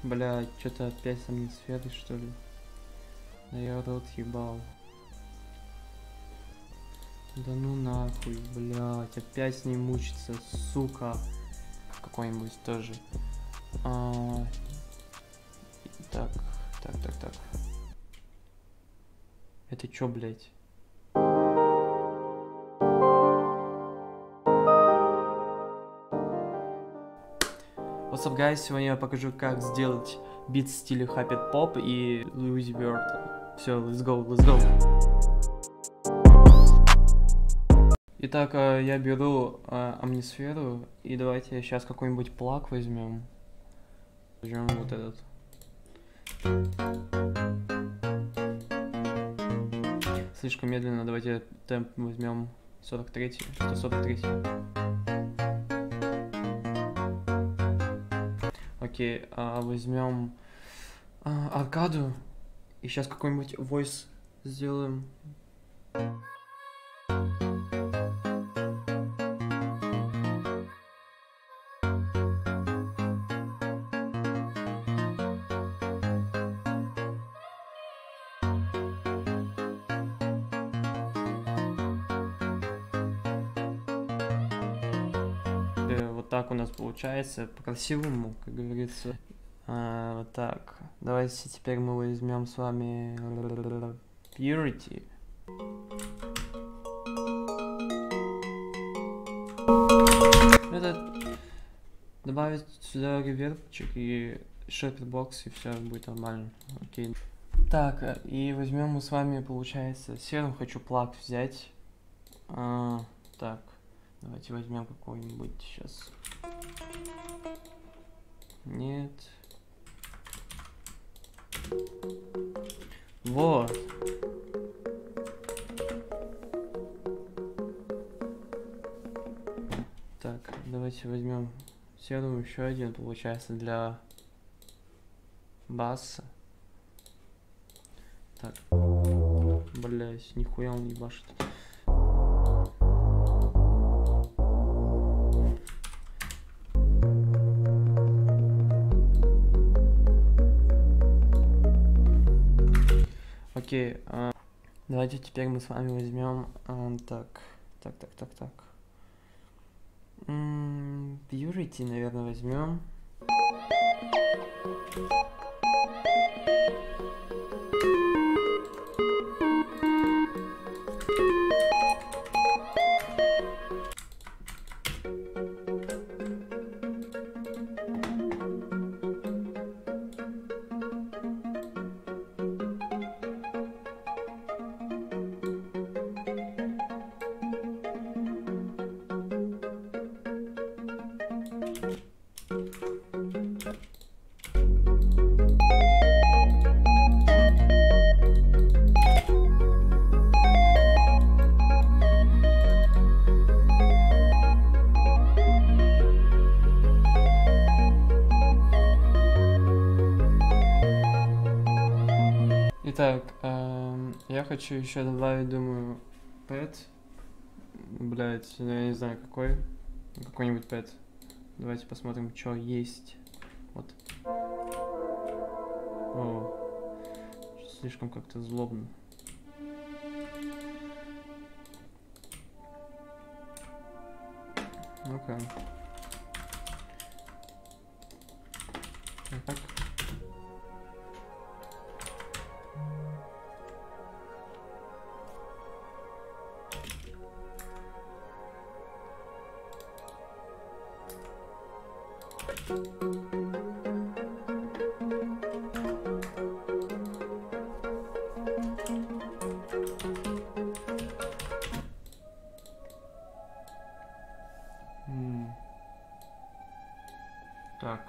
Бля, что-то опять амнисферы, что ли? Да я рот ебал. Да ну нахуй, блядь, опять с ней мучиться, сука. Какой-нибудь тоже. Так. Это чё, блядь? What's up, guys? Сегодня я покажу, как сделать бит в стиле Happy Pop и Louis Vuitton. Все, let's go. Итак, я беру амнисферу, и давайте сейчас какой-нибудь плаг возьмем. Возьмем вот этот. Слишком медленно, давайте темп возьмем 43-й, 143-й. Окей, возьмем аркаду, и сейчас какой-нибудь voice сделаем. Вот так у нас получается, по-красивому, как говорится. Вот так. Давайте теперь мы возьмем с вами Purity. Это добавить сюда ревербчик и шефербокс, и все будет нормально. Окей. Так, и возьмем мы с вами, получается, серым хочу плаг взять. Так, давайте возьмем какой-нибудь сейчас. Нет. Вот. Так, давайте возьмем серую еще один, получается, для баса. Так. Блять, нихуя он не башит. Окей, давайте теперь мы с вами возьмем так. Purity, наверное, возьмем. Итак, я хочу еще добавить, думаю, pet. Блять, я не знаю какой. Какой-нибудь pet. Давайте посмотрим, что есть. Вот. О, слишком как-то злобно. Ну-ка. Так. Так.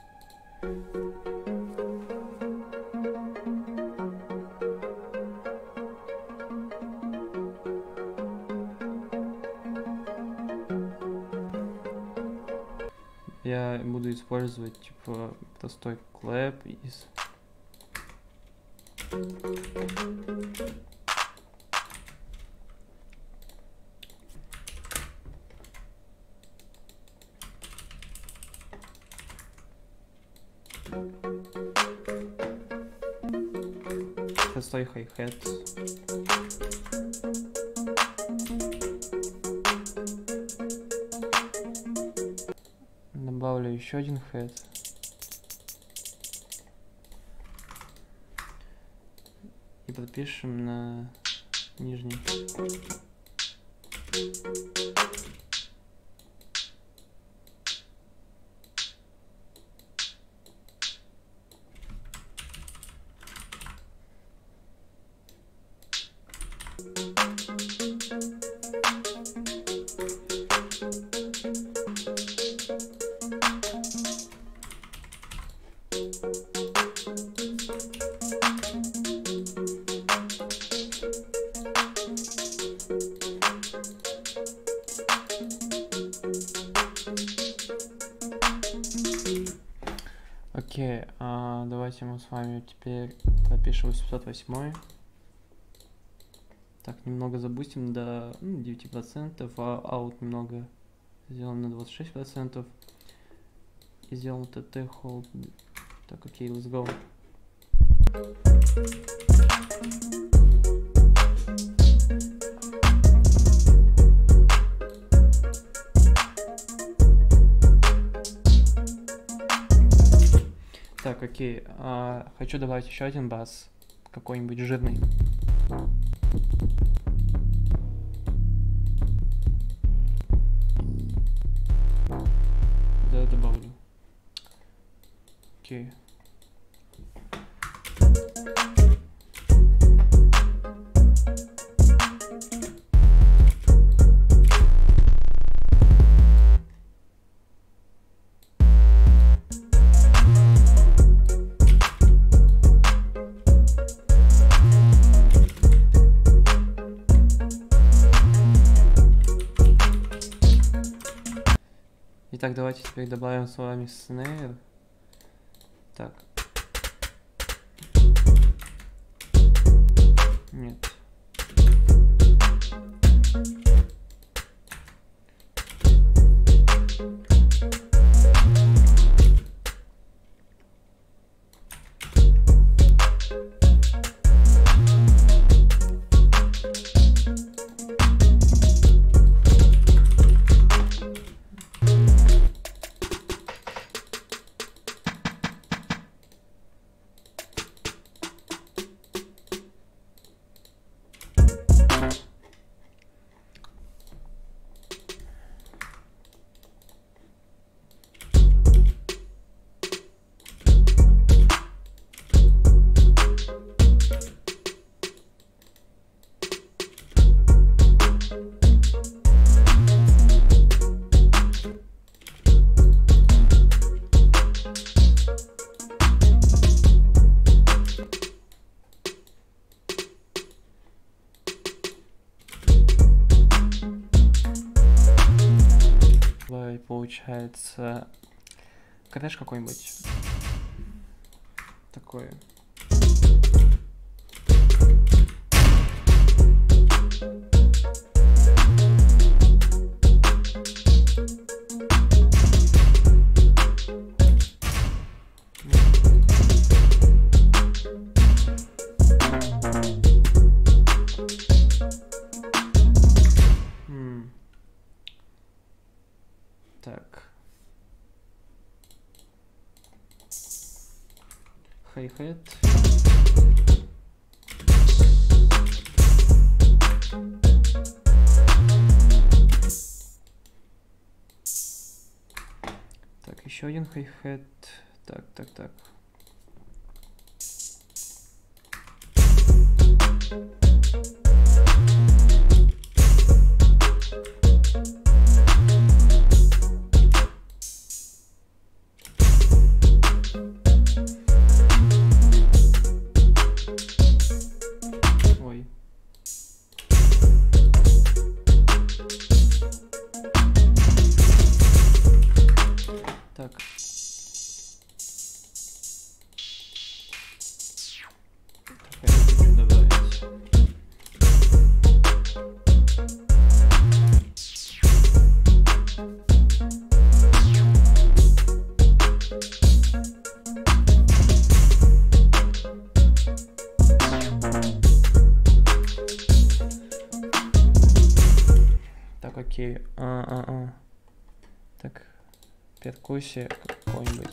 Я буду использовать типа простой клэп из Простой хай-хет. Добавлю еще один хэт. И подпишем на нижний. Окей, давайте мы с вами теперь пропишем 808. Так, немного забустим до 9%, а аут немного сделаем на 26%. И сделаем TT hold. Так, окей, let's go. Так, окей, хочу добавить еще один бас, какой-нибудь жирный. Да, добавлю. Окей. Итак, давайте теперь добавим с вами снейр. Так. Нет. Получается крэш какой-нибудь такой. Так. Hi-hat. Так, еще один hi-hat. Так. Ой. Так. Так, я хочу добавить. окей. Так, перкуссия какой-нибудь.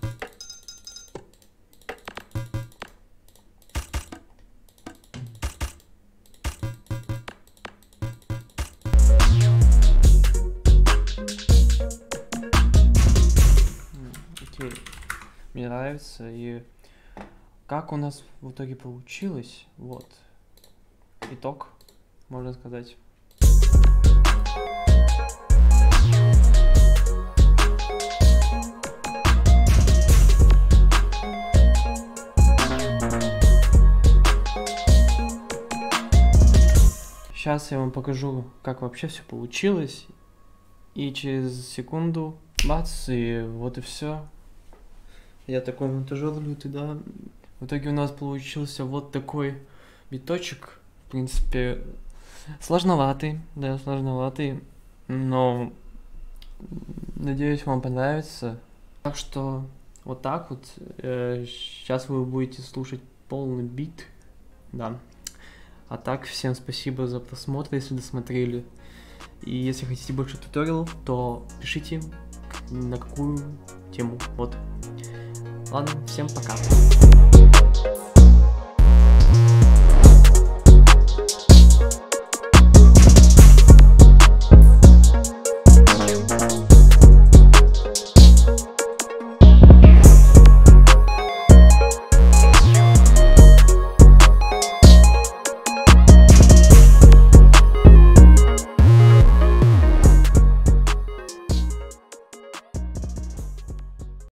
Окей, мне нравится. И как у нас в итоге получилось, вот, итог, можно сказать. Сейчас я вам покажу, как вообще все получилось. И через секунду, бац, и вот и все. Я такой монтажер лютый, да. В итоге у нас получился вот такой биточек. В принципе, сложноватый, да, сложноватый. Но надеюсь, вам понравится. Так что вот так вот. Сейчас вы будете слушать полный бит. Да. А так, всем спасибо за просмотр, если досмотрели. И если хотите больше туториалов, то пишите, на какую тему. Вот. Ладно, всем пока.